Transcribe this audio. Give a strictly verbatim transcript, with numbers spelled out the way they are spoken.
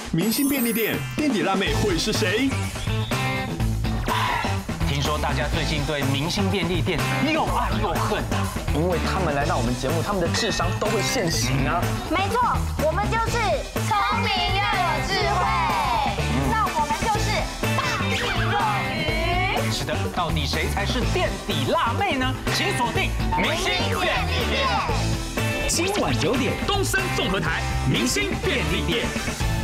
明星便利店垫底辣妹会是谁？ 听说大家最近对明星便利店又爱又恨啊， 因为他们来到我们节目，他们的智商都会现形啊。 没错，我们就是聪明又有智慧。那我们就是大智若愚。 是的，到底谁才是垫底辣妹呢？请锁定明星便利店。 今晚九点，东森综合台明星便利店。